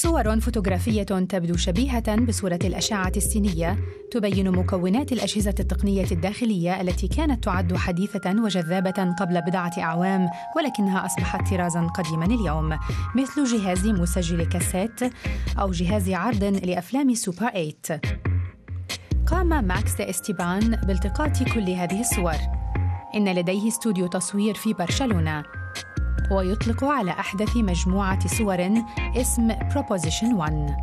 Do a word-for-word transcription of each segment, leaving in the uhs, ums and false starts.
صور فوتوغرافية تبدو شبيهة بصورة الأشعة السينية تبين مكونات الأجهزة التقنية الداخلية التي كانت تعد حديثة وجذابة قبل بضعة أعوام، ولكنها أصبحت طرازاً قديماً اليوم، مثل جهاز مسجل كاسيت أو جهاز عرض لأفلام سوبر ثمانية. قام ماكس دي إستيبان بالتقاط كل هذه الصور. إن لديه استوديو تصوير في برشلونة، ويطلق على أحدث مجموعة صور اسم Proposition واحد.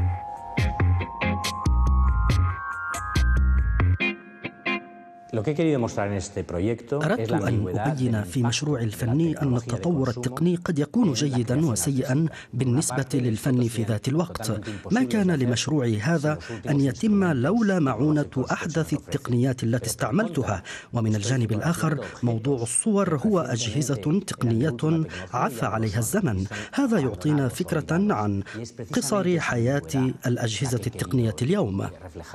أردت أن أبين في مشروعي الفني أن التطور التقني قد يكون جيداً وسيئاً بالنسبة للفن في ذات الوقت. ما كان لمشروعي هذا أن يتم لولا معونة أحدث التقنيات التي استعملتها، ومن الجانب الآخر موضوع الصور هو أجهزة تقنية عفى عليها الزمن. هذا يعطينا فكرة عن قصر حياة الأجهزة التقنية اليوم.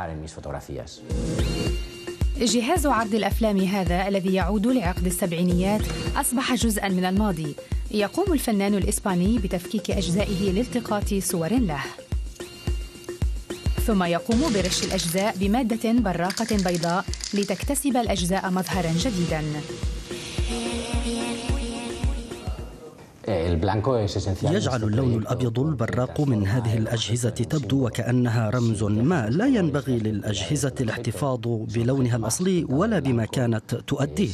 جهاز عرض الأفلام هذا الذي يعود لعقد السبعينيات أصبح جزءاً من الماضي. يقوم الفنان الإسباني بتفكيك أجزائه لالتقاط صور له، ثم يقوم برش الأجزاء بمادة براقة بيضاء لتكتسب الأجزاء مظهراً جديداً. يجعل اللون الأبيض البراق من هذه الأجهزة تبدو وكأنها رمز ما. لا ينبغي للأجهزة الاحتفاظ بلونها الأصلي ولا بما كانت تؤديه.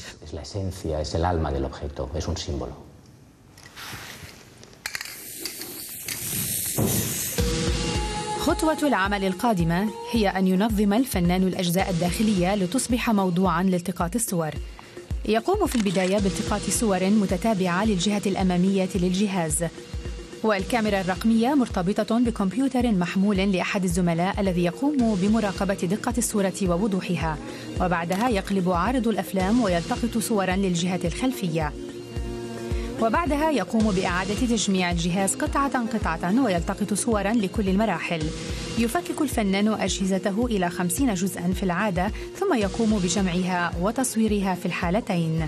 خطوة العمل القادمة هي أن ينظم الفنان الأجزاء الداخلية لتصبح موضوعاً لالتقاط الصور. يقوم في البداية بالتقاط صور متتابعة للجهة الأمامية للجهاز، والكاميرا الرقمية مرتبطة بكمبيوتر محمول لأحد الزملاء الذي يقوم بمراقبة دقة الصورة ووضوحها، وبعدها يقلب عارض الأفلام ويلتقط صوراً للجهة الخلفية، وبعدها يقوم بإعادة تجميع الجهاز قطعة قطعة ويلتقط صوراً لكل المراحل. يفكك الفنان أجهزته إلى خمسين جزءاً في العادة، ثم يقوم بجمعها وتصويرها في الحالتين.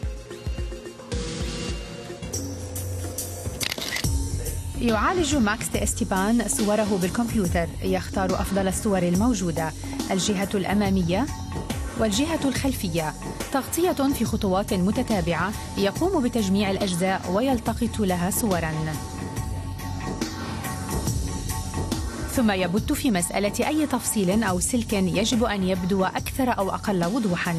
يعالج ماكس دي إستيبان صوره بالكمبيوتر، يختار أفضل الصور الموجودة، الجهة الأمامية والجهة الخلفية، تغطية في خطوات متتابعة. يقوم بتجميع الأجزاء ويلتقط لها صوراً، ثم يبت في مسألة أي تفصيل أو سلك يجب أن يبدو أكثر أو أقل وضوحاً.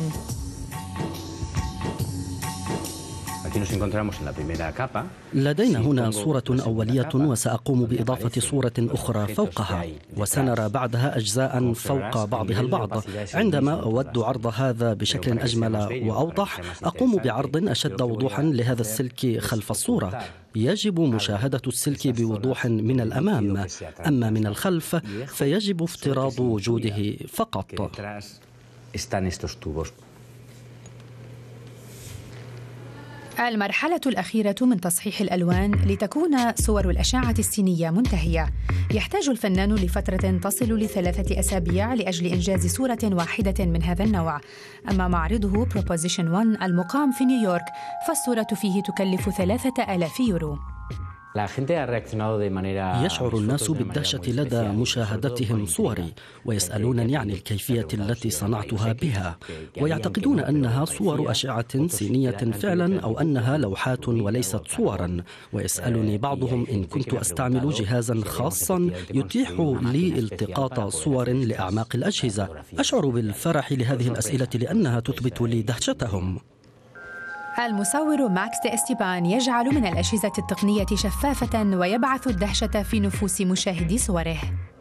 لدينا هنا صورة أولية وسأقوم بإضافة صورة أخرى فوقها، وسنرى بعدها أجزاء فوق بعضها البعض. عندما أود عرض هذا بشكل أجمل وأوضح، أقوم بعرض أشد وضوحا لهذا السلك خلف الصورة. يجب مشاهدة السلك بوضوح من الأمام، أما من الخلف فيجب افتراض وجوده فقط. المرحلة الأخيرة من تصحيح الألوان لتكون صور الأشعة السينية منتهية. يحتاج الفنان لفترة تصل لثلاثة أسابيع لأجل إنجاز صورة واحدة من هذا النوع. أما معرضه Proposition واحد المقام في نيويورك فالصورة فيه تكلف ثلاثة آلاف يورو. يشعر الناس بالدهشة لدى مشاهدتهم صوري، ويسألونني عن الكيفية التي صنعتها بها، ويعتقدون أنها صور أشعة سينية فعلا أو أنها لوحات وليست صورا. ويسألني بعضهم إن كنت أستعمل جهازا خاصا يتيح لي التقاط صور لأعماق الأجهزة. أشعر بالفرح لهذه الأسئلة لأنها تثبت لي دهشتهم. المصور ماكس دي إستيبان يجعل من الأجهزة التقنية شفافة ويبعث الدهشة في نفوس مشاهدي صوره.